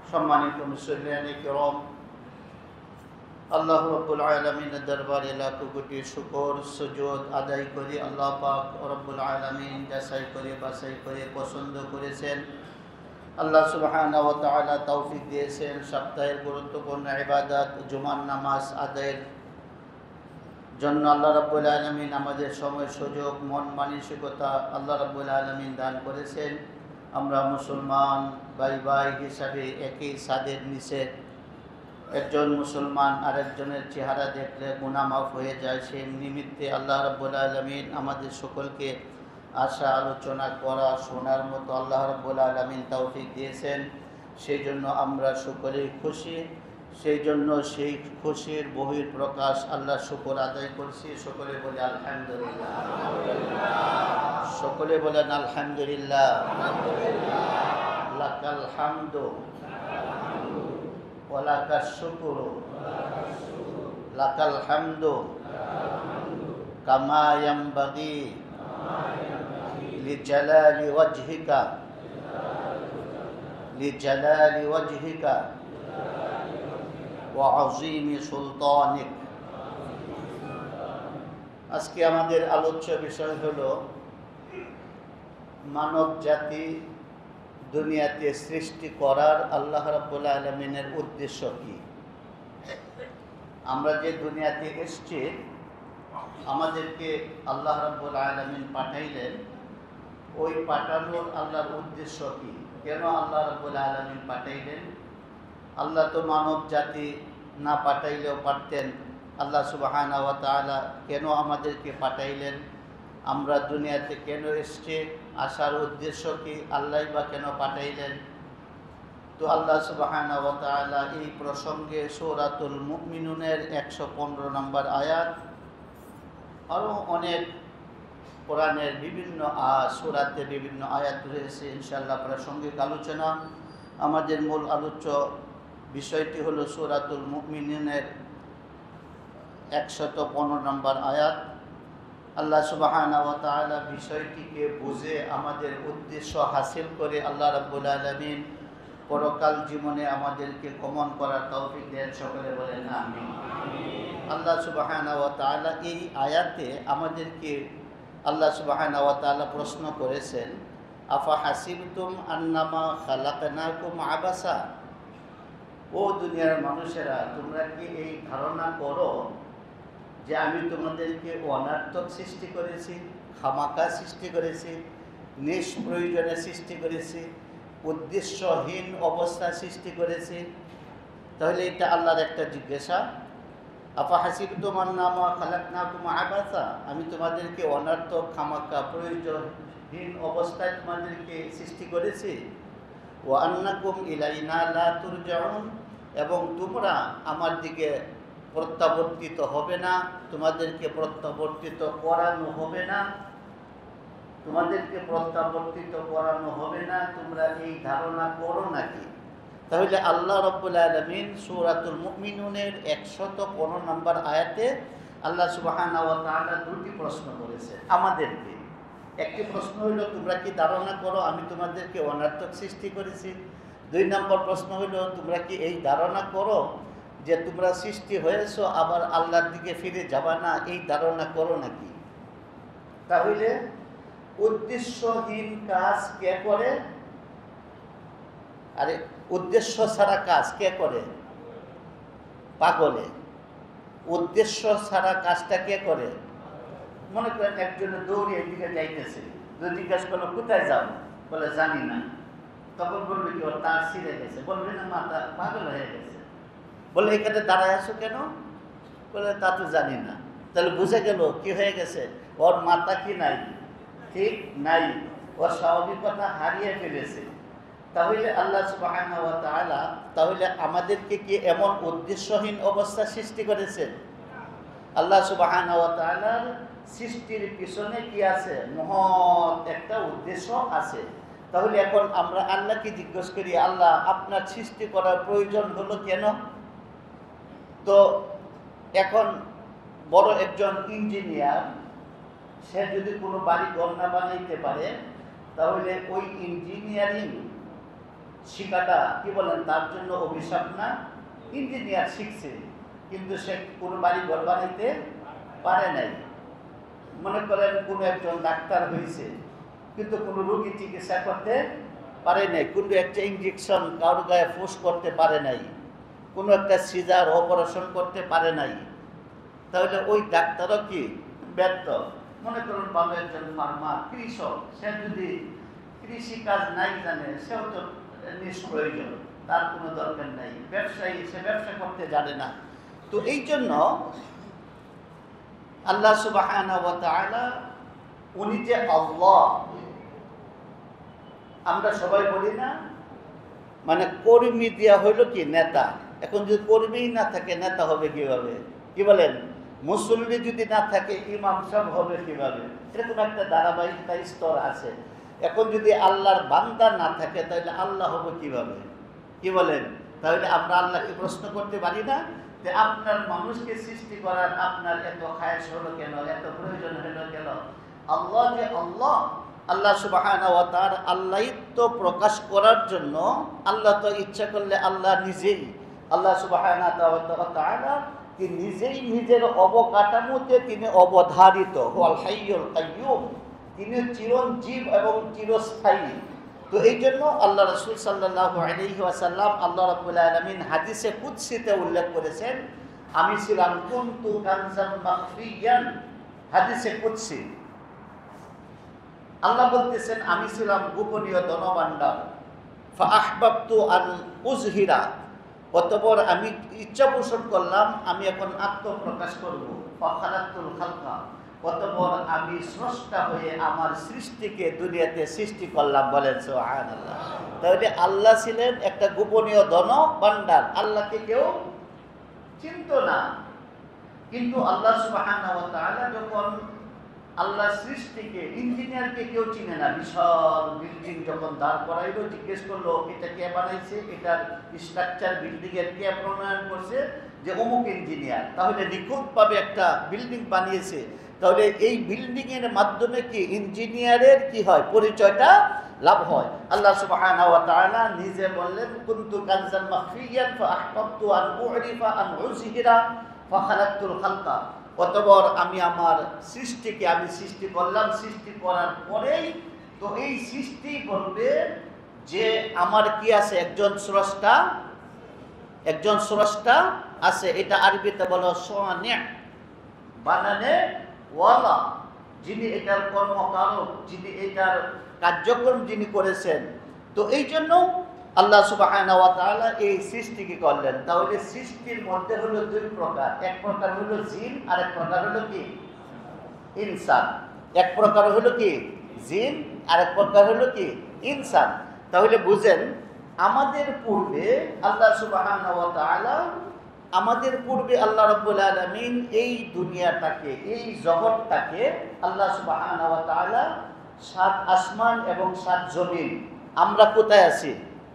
সম্মানিত মুসল্লিয়ানে কিরাম, আল্লাহ রাব্বুল আলামিনের দরবারে লাখো কোটি শুকর সুজুদ আদায় করি। আল্লাহ পাক রব্বুল আলামিন যাচাই করে বাছাই করে পছন্দ করেছেন। আল্লাহ সুবহানাহু ওয়া তাআলা তৌফিক দিয়েছেন সপ্তাহের গুরুত্বপূর্ণ ইবাদত জুমার নামাজ আদায়ের জন্য। আল্লাহ রাব্বুল আলামিন আমাদের সময় সুযোগ মন মানসিকতা আল্লাহ রাব্বুল আলামিন দান করেছেন। আমরা মুসলমান ভাই ভাই হিসাবে একই ছাদের নিচে, একজন মুসলমান আরেকজনের চেহারা দেখলে গুনাহ মাফ হয়ে যায়। সেই নিমিত্তে আল্লাহ রাব্বুল আলামিন আমাদের সকলকে আশা আলোচনা করা শোনার মতো আল্লাহ রাব্বুল আলামিন তৌফিক দিয়েছেন। সেই জন্য আমরা সকলেই খুশি। সেই জন্য সেই খুশির বহির প্রকাশ আল্লাহ শুকর আদায় করছি। সকলে বলে আলহামদুলিল্লাহ, সকলে বলেন আলহামদুলিল্লাহ। লাকাল হামদু ওয়া লাকাশ শুকরু, লাকাল হামদু কামা ইয়ানবাগি লিজালালি ওয়াজহিকা, লিজালালি ওয়াজহিকা ওয়া আযীমি সুলতানিক। আজকে আমাদের আলোচ্য বিষয় হলো মানব জাতি দুনিয়াতে সৃষ্টি করার আল্লাহ রাব্বুল আলামিনের উদ্দেশ্য কি। আমরা যে দুনিয়াতে এসেছি, আমাদেরকে আল্লাহ রাব্বুল আলামিন পাঠাইলেন, ওই পাঠানোর আল্লাহর উদ্দেশ্য কি? কেন আল্লাহ রাব্বুল আলামিন পাঠাইলেন? আল্লাহ তো মানব জাতি না পাঠাইলেও পারতেন। আল্লাহ সুবহানাহু ওয়া তাআলা কেন আমাদেরকে পাঠাইলেন? আমরা দুনিয়াতে কেন এসেছি? আসার উদ্দেশ্য কি? আল্লাহই বা কেন পাঠাইলেন? তো আল্লাহ সুবহানাহু ওয়া তাআলা এই প্রসঙ্গে সূরাতুল মুমিনুনের 115 নম্বর আয়াত, আরও অনেক কোরআনের বিভিন্ন সূরাতে বিভিন্ন আয়াত রয়েছে। ইনশাআল্লাহ প্রাসঙ্গিক আলোচনা। আমাদের মূল আলোচ্য বিষয়টি হলো সূরাতুল মুমিনুনের 115 নম্বর আয়াত। আল্লাহ সুবহানাহু ওয়া তাআলা বিষয়টিকে বুঝে আমাদের উদ্দেশ্য হাসিল করে আল্লাহ রাব্বুল আলামিন পরকাল জীবনে আমাদেরকে গমন করার তৌফিক দেন। সকলে বলেন আমিন। আল্লাহ সুবহানাহু ওয়া তাআলা এই আয়াতে আমাদেরকে আল্লাহ সুবহানাহু ওয়া তাআলা প্রশ্ন করেছেন, আফা হাসিবতুম আন্নামা খালাকনাকুম আবাসা। ও দুনিয়ার মানুষেরা, তোমরা কি এই ধারণা করো যে আমি তোমাদেরকে অনার্থক সৃষ্টি করেছি, খামাকা সৃষ্টি করেছি, নিষ্প্রয়োজনে সৃষ্টি করেছি, উদ্দেশ্যহীন অবস্থা সৃষ্টি করেছি? তাহলে এটা আল্লাহর একটা জিজ্ঞাসা। আফা হাসিবতুম আন্নামা খালাকনাকুম আবাসা, আমি তোমাদেরকে অনার্থক খামাকা প্রয়োজনহীন অবস্থায় তোমাদেরকে সৃষ্টি করেছি। ওয়া আন্নাকুম ইলাইনা লা তুরজাউন, এবং তোমরা আমার দিকে প্রত্যাবর্তিত হবে না, তোমাদেরকে প্রত্যাবর্তিত করানো হবে না, তোমাদেরকে প্রত্যাবর্তিত করানো হবে না। তোমরা এই ধারণা করো নাকি? তাহলে আল্লাহ রাব্বুল আলামিন সূরাতুল মুমিনুনের 115 নম্বর আয়াতে আল্লাহ সুবহানাহু ওয়া তাআলা দুটি প্রশ্ন করেছে আমাদেরকে। একটি প্রশ্ন হলো, তোমরা কি ধারণা করো আমি তোমাদেরকে অনার্থক সৃষ্টি করেছি? 2 নম্বর প্রশ্ন হলো, তোমরা কি এই ধারণা করো যে তোমরা সৃষ্টি হয়েছো আবার আল্লাহর দিকে ফিরে যাবা না? এই ধারণা করো নাকি? তাহলে উদ্দেশ্যহীন কাজ কে করে? আরে উদ্দেশ্য ছাড়া কাজ কে করে? পাগলে। উদ্দেশ্য ছাড়া কাজটা কে করে? মনে করেন একজনে দৌড়ে এদিকে যাইতেছে, যদি জিজ্ঞাসা করলো কোথায় যাও, বলে জানি না। তখন বলবে কি ওর তার ছিঁড়ে গেছে? বলবে না মাথা পাগল হয়ে গেছে। বলে এখানে দাঁড়ায় আছো কেন? বলে তা তো জানি না। তাহলে বুঝে গেল কি হয়ে গেছে, ওর মাথা কি নাই, ঠিক নাই, ওর স্বাভাবিকতা হারিয়ে ফেলেছে। তাহলে আল্লাহ সুবহানাহু ওয়া তাআলা তাহলে আমাদেরকে কি এমন উদ্দেশ্যহীন অবস্থা সৃষ্টি করেছেন? আল্লাহ সুবহানাহু ওয়া তাআলার সৃষ্টির পিছনে কি আছে? মহৎ একটা উদ্দেশ্য আছে। তাহলে এখন আমরা আল্লাহকে জিজ্ঞেস করি, আল্লাহ আপনার সৃষ্টি করার প্রয়োজন হলো কেন? তো এখন বড় একজন ইঞ্জিনিয়ার, সে যদি কোনো বাড়ি ঘর না বানাইতে পারে, তাহলে ওই ইঞ্জিনিয়ারিং শিখাটা কি বলেন তার জন্য অভিশাপ না? ইঞ্জিনিয়ার শিখছে কিন্তু সে কোনো বাড়ি ঘর বানাইতে পারে নাই। মনে করেন কোনো একজন ডাক্তার হয়েছে কিন্তু কোনো রোগী চিকিৎসা করতে পারে নাই, কোনো একটা ইঞ্জেকশন কারোর গায়ে ফোর্স করতে পারে নাই, কোনো একটা সিজার অপারেশন করতে পারে নাই, তাহলে ওই ডাক্তারও কি ব্যর্থ? মনে করুন ভালো একজন ফার্মার, কৃষক, সে যদি কৃষি কাজ নাই জানে, সেও তো নিষ্প্রয়োজন, তার কোনো দরকার নাই। ব্যবসায়ী, সে ব্যবসা করতে জানে না। তো এই জন্য আল্লাহ সুবহানাহু ওয়া তাআলা উনি যে আল্লাহ, আমরা সবাই বলি না মানে কর্মী দেওয়া হইল কি নেতা। এখন যদি কর্মী না থাকে নেতা হবে কিভাবে? কি বলেন? মুসল্লি যদি না থাকে ইমাম সাহেব হবে কিভাবে? এরকম একটা ধারাবাহিকতা স্তর আছে। এখন যদি আল্লাহর বান্দা না থাকে তাহলে আল্লাহ হবে কিভাবে? কি বলেন? তাহলে আমরা আল্লাহকে প্রশ্ন করতে পারি না যে আপনার মানুষকে সৃষ্টি করার আপনার এত খায়েশ হলো কেন, এত প্রয়োজন হলো কেন? আল্লাহ যে আল্লাহ, আল্লাহ সুবহানাহু ওয়া তাআলা আল্লাহিত্ব প্রকাশ করার জন্য আল্লাহ তো ইচ্ছা করলে আল্লাহ নিজেই, আল্লাহ সুবহানাহু ওয়া তাআলা কি নিজেই নিজের অবকাঠামোতে তিনি অবধারিত, হুয়াল হাইয়ুল কাইয়্যুম, তিনি চিরঞ্জীব এবং চিরস্থায়ী। তো এই জন্য আল্লাহ রাসূল সাল্লাল্লাহু আলাইহি ওয়াসাল্লাম, আল্লাহ রাব্বুল আলামিন হাদিসে কুদসিতে উল্লেখ করেছেন, আমি ছিলাম কুনতু কানজাম মাখফিয়ান। হাদিসে কুদসি আল্লাহ বলতেছেন আমি ছিলাম গোপনীয় ধনভাণ্ডার। ফাআহবাবতু আন উযহিরা, অতঃপর আমি ইচ্ছা পোষণ করলাম আমি এখন আত্মপ্রকাশ করব। ফাখালাকতুল খালকা, অতঃপর আমি স্রষ্টা হয়ে আমার সৃষ্টিকে দুনিয়াতে সৃষ্টি করলাম। বলেন সুবহানাল্লাহ। তাহলে আল্লাহ ছিলেন একটা গোপনীয় ধনভাণ্ডার, আল্লাহকে কেউ চিনত না। কিন্তু আল্লাহ সুবহানাহু ওয়া তাআলা যখন আল্লাহ সৃষ্টিকে, ইঞ্জিনিয়ারকে কেউ চিনে না। বিশাল বিল্ডিং যখন দাঁড় করাইলো, জিজ্ঞেস করলো এটা কে বানাইছে, এটার স্ট্রাকচার বিল্ডিং এর কে প্রণয়ন করছে, যে অমুক ইঞ্জিনিয়ার। তাহলে নিখুঁতভাবে একটা বিল্ডিং বানিয়েছে। তাহলে এই বিল্ডিং এর মাধ্যমে কি ইঞ্জিনিয়ারের কি হয়, পরিচয়টা লাভ হয়। আল্লাহ সুবহানাহু ওয়া তাআলা নিজে বললেন কুনতু কানজান মাখফিয়ান ফাআহবাবতু আন উরিফা আন উযহিরা ফাখালাকতুল খালকা, অতঃপর আমি আমার সৃষ্টিকে আমি সৃষ্টি করলাম। সৃষ্টি করার পরেই তো এই সৃষ্টি বলবে যে আমার কি আছে, একজন স্রষ্টা, একজন স্রষ্টা আছে। এটা আরবিতে বলো সানি, বানানে ওয়ালা, যিনি এটার কর্মকারক, যিনি এটার কার্যক্রম যিনি করেছেন। তো এই জন্য আল্লাহ সুবহানাহু ওয়া তাআলা এই সৃষ্টিকে করলেন। তাহলে সৃষ্টির মধ্যে হলো দুই প্রকার, এক প্রকার হলো জিন, আর এক প্রকার হলো কি ইনসান। এক প্রকার হলো কি জিন, আর এক প্রকার হলো কি ইনসান। তাহলে বুঝেন আমাদের পূর্বে আল্লাহ সুবহানাহু ওয়া তাআলা, আমাদের পূর্বে আল্লাহ রাব্বুল আলামিন এই দুনিয়াটাকে, এই জগৎটাকে আল্লাহ সুবহানাহু ওয়া তাআলা 7 আসমান এবং 7 জমিন, আমরা কোথায় আছি?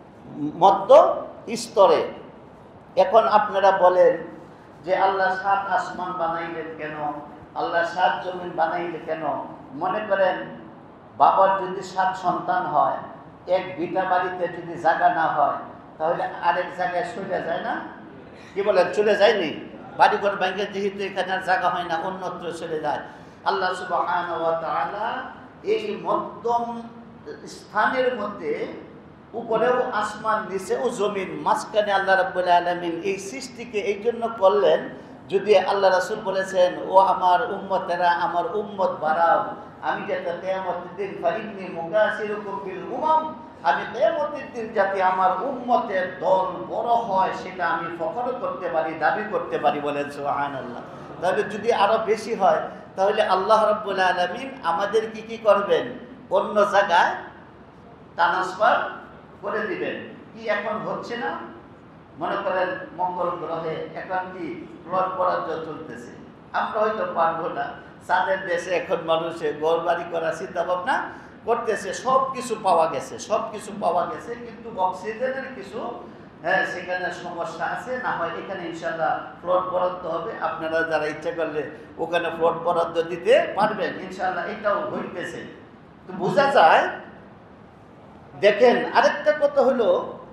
মধ্য স্তরে। এখন আপনারা বলেন যে আল্লাহ 7 আসমান বানাইলেন কেন, আল্লাহ 7 জমিন বানাইলেন কেন? মনে করেন বাবার যদি 7 সন্তান হয়, এক ভিটা বাড়িতে যদি জায়গা না হয় তাহলে আরেক জায়গায় চলে যায় না? কি বলেন, চলে যায়নি? বাড়িঘর ভেঙে যেহেতু এখানে আর জায়গা হয় না, অন্যত্র চলে যায়। আল্লাহ সুবহানাহু ওয়া তাআলা এই মধ্যম স্থানের মধ্যে, উপরেও আসমান নিচেও জমিন, মাঝখানে আল্লাহ রাব্বুল আলামিন এই সৃষ্টিকে এই জন্য করলেন। যদি আল্লাহ রাসূল বলেছেন ও আমার উম্মতেরা, আমার উম্মত বাড়াও, আমি যাতে কিয়ামতের দিন ফারিন্নি মুকাসিরুকুম বিল উমাম, আমি কিয়ামতের দিন যাতে আমার উম্মতের দল বড় হয় সেটা আমি ফখর করতে পারি, দাবি করতে পারি। বলেন সুবহানাল্লাহ। তাহলে যদি আরো বেশি হয় তাহলে আল্লাহ রাব্বুল আলামিন আমাদের কি করবেন, অন্য জায়গায় ট্রান্সফার করে দিবেন। কি এখন হচ্ছে না? মনে করেন মঙ্গল গ্রহে এখন কি প্লট বরাদ্দ চলতেছে, আমরা হয়তো পারবো না। চাঁদের দেশে এখন মানুষের ঘর বাড়ি করার চিন্তা ভাবনা করতেছে। সব কিছু পাওয়া গেছে, সব কিছু পাওয়া গেছে, কিন্তু অক্সিজেনের কিছু সেখানে সমস্যা আছে। না হয় এখানে ইনশাআল্লাহ প্লট বরাদ্দ হবে, আপনারা যারা ইচ্ছা করলে ওখানে প্লট বরাদ্দ দিতে পারবেন ইনশাআল্লাহ। এটাও হইতেছে। তো বোঝা যায়, দেখেন আরেকটা কথা হলো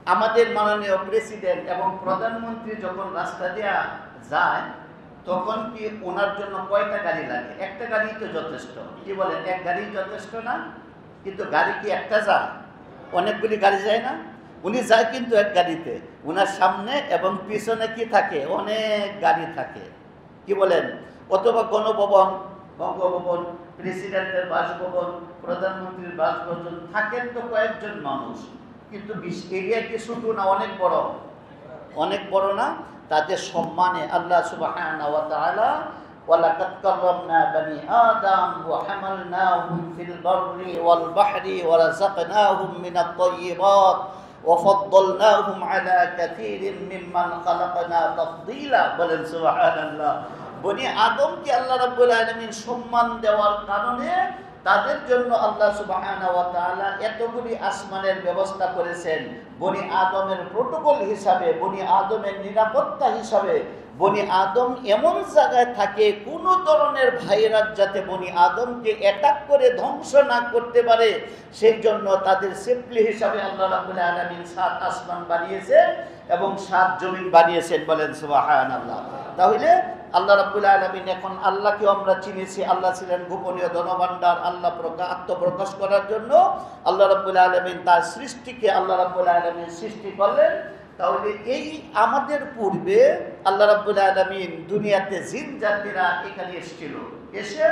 আমাদের মাননীয় প্রেসিডেন্ট এবং প্রধানমন্ত্রী যখন রাস্তা দেওয়া যায় তখন কি ওনার জন্য কয়টা গাড়ি লাগে? একটা গাড়ি তো যথেষ্ট। কি বলেন, এক গাড়ি যথেষ্ট না? কিন্তু গাড়ি কি একটা যায়? অনেকগুলি গাড়ি যায় না? উনি যায় কিন্তু এক গাড়িতে, ওনার সামনে এবং পিছনে কি থাকে? অনেক গাড়ি থাকে। কি বলেন? অথবা গণভবন, বঙ্গভবন, প্রেসিডেন্টের বাসভবন, প্রধানমন্ত্রীর বাসভবন থাকেন তো কয়েকজন মানুষ, কিন্তু এরিয়া কি ছোট না অনেক বড়? অনেক বড় না? তাদের সম্মানে আল্লাহ সুবহানাহু ওয়া তাআলা ওয়ালাকাদ কাররামনা বানি আদম ওয়া হামালনাহুম ফিল বাররি ওয়াল বাহরি ওয়া রাযাকনাহুম মিনাত তাইয়্যিবাত ওয়া ফাদ্দালনাহুম আলা কাসীরিন মিম্মান খালাকনা তাফদীলা। বলেন সুবহানাল্লাহ। বনি আদমকে আল্লাহ রাব্বুল আলামিন সম্মান দেওয়ার কারণে তাদের জন্য আল্লাহ সুবহানাহু ওয়া তাআলা এতগুলি আসমানের ব্যবস্থা করেছেন। বনি আদমের প্রোটোকল হিসাবে, বনি আদমের নিরাপত্তা হিসাবে বনি আদম এমন জায়গায় থাকে কোনো ধরনের ভাইরাস যাতে বনি আদমকে অ্যাটাক করে ধ্বংস না করতে পারে, সেই জন্য তাদের সেফটি হিসাবে আল্লাহ রাব্বুল আলামিন 7 আসমান বানিয়েছেন এবং 7 জমিন বানিয়েছেন। বলেন সুবহানাল্লাহ। তাহলে আল্লাহ রাব্বুল আলামিন, এখন আল্লাহকে আমরা চিনেছি, আল্লাহ ছিলেন গোপনীয় ধনভাণ্ডার। আল্লাহ আত্মপ্রকাশ করার জন্য আল্লাহ রাব্বুল আলামিন তার সৃষ্টিকে আল্লাহ রাব্বুল আলামিন সৃষ্টি করলেন। তাহলে এই আমাদের পূর্বে আল্লাহ রাব্বুল আলামিন দুনিয়াতে জিন জাতিরা এখানে এসেছিল, এসে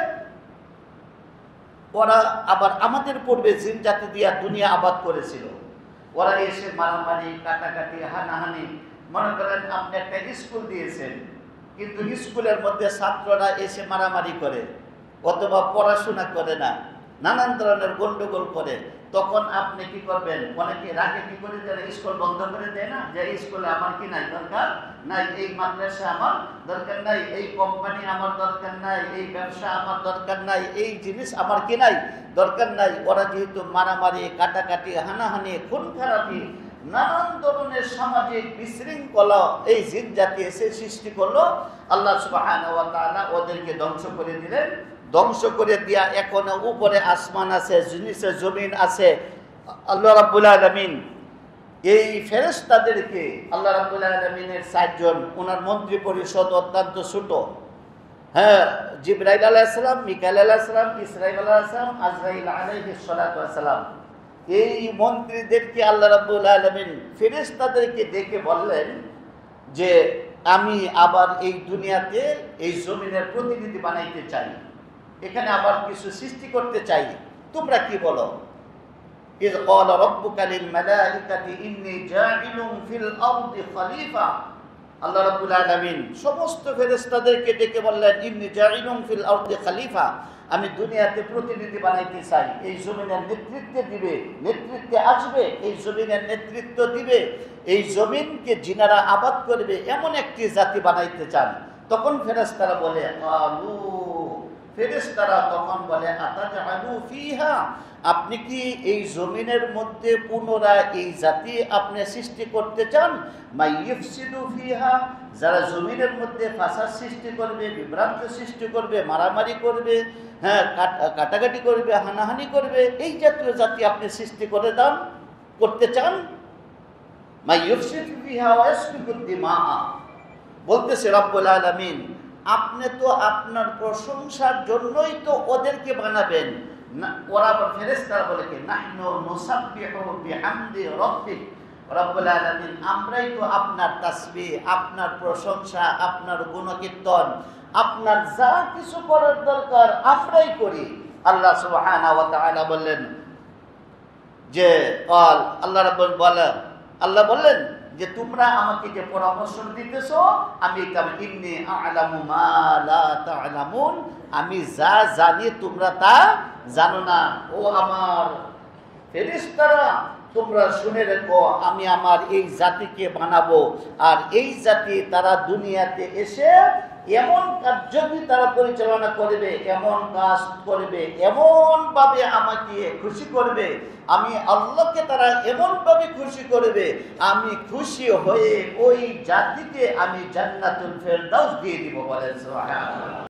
ওরা আবার আমাদের পূর্বে জিন জাতি দিয়া দুনিয়া আবাদ করেছিল। ওরা এসে মারামারি, কাটাকাটি, হানাহানি। মনে করেন আপনি একটা স্কুল দিয়েছেন, কিন্তু স্কুলের মধ্যে ছাত্ররা এসে মারামারি করে অথবা পড়াশোনা করে না, নানান ধরনের গন্ডগোল করে, তখন আপনি কি করবেন? অনেকে রাগে কি করে দেয়, স্কুল বন্ধ করে দেয় না, যে স্কুলে আমার কি নাই দরকার নাই, এই মাদ্রাসা আমার দরকার নাই, এই কোম্পানি আমার দরকার নাই, এই ব্যবসা আমার দরকার নাই, এই জিনিস আমার কি নাই দরকার নাই। ওরা যেহেতু মারামারি, কাটাকাটি, হানাহানি, খুন খারাপি, নানান ধরনের সামাজিক বিশৃঙ্খলা এই জিন জাতি এসে সৃষ্টি করলো, আল্লাহ সুবহানাহু ওয়া তাআলা ওদেরকে ধ্বংস করে দিলেন। ধ্বংস করে দিয়া এখন উপরে আসমান আছে, নিচে জমিন আছে। আল্লাহ রাব্বুল আলামিন এই ফেরেশতাদেরকে, আল্লাহ রাব্বুল আলামিনের 4 জন, ওনার মন্ত্রী পরিষদ অত্যন্ত ছোট। হ্যাঁ, জিবরাইল আলাইহিস সালাম, মিকাইল আলাইহিস সালাম, ইসরাইল আলাইহিস সালাম, আজরাইল আলাইহিস সালাতু ওয়াস সালাম, এই মন্ত্রীদেরকে আল্লাহ রাব্বুল আলামিন ফেরেশতাদেরকে ডেকে বললেন যে আমি আবার এই দুনিয়াতে এই জমিনের প্রতিনিধি বানাইতে চাই, এখানে আবার কিছু সৃষ্টি করতে চাই, তোমরা কি বলো? ইয ক্বালা রাব্বুকা লিল মালাইকাতি ইন্নী জাইলুন ফিল আরদি খলিফা। আল্লাহ রাব্বুল আলামিন সমস্ত ফেরেশতাদেরকে ডেকে বললেন, ইন্নী জাইলুন ফিল আরদি খলিফা, আমি দুনিয়াতে প্রতিনিধি বানাইতে চাই, এই জমিনের নেতৃত্বে আসবে, এই জমিনের নেতৃত্ব দিবে, এই জমিনকে যিনারা আবাদ করবে এমন একটি জাতি বানাইতে চান। তখন ফেরেশতারা বলে, আলু, ফেরেশতারা তখন বলে, আতাজআলু ফিহা, আপনি কি এই জমিনের মধ্যে পুনরায় এই জাতি আপনি সৃষ্টি করতে চান? মাইয়ুফসিদু ফিহা, যারা জমিনের মধ্যে ফাসাদ সৃষ্টি করবে, বিভ্রান্ত সৃষ্টি করবে, মারামারি করবে, হ্যাঁ, কাটাকাটি করবে, হানাহানি করবে, এই জাতীয় জাতি আপনি সৃষ্টি করতে চান? মাইয়ুফসিদু ফিহা ওয়া ইয়াসফিকুদ দিমা, বলতেছে রব্বুল আলামিন, আপনি তো আপনার প্রশংসার জন্যই তো ওদেরকে বানাবেন। ওরা আবার ফেরেশতারা বলে কি, নাহনু নুসাব্বিহু বিহামদি রাব্বিক, রব্বুল আলামিন, আমরাই তো আপনার তাসবিহ, আপনার প্রশংসা, আপনার গুণকীর্তন, আপনার যা কিছু করার দরকার আমরাই করি। আল্লাহ সুবহানাহু ওয়া তাআলা বললেন যে আল্লাহ বললেন যে তোমরা আমাকে যে পরামর্শ দিতেছো, আমি ইন্নী আ'লামু মা লা তা'লামুন, আমি যা জানি তোমরা তা জানো না। ও আমার ফেরেশতারা, তোমরা শুনে রেখো, আমি আমার এই জাতিকে বানাবো, আর এই জাতি তারা দুনিয়াতে এসে এমন কার্যটি তারা পরিচালনা করবে, এমন কাজ করবে, এমনভাবে আমাকে খুশি করবে, আমি আল্লাহকে তারা এমনভাবে খুশি করবে, আমি খুশি হয়ে ওই জাতিকে আমি জান্নাতুল ফেরদাউস দিয়ে দিব। বলেন সুবহানাল্লাহ।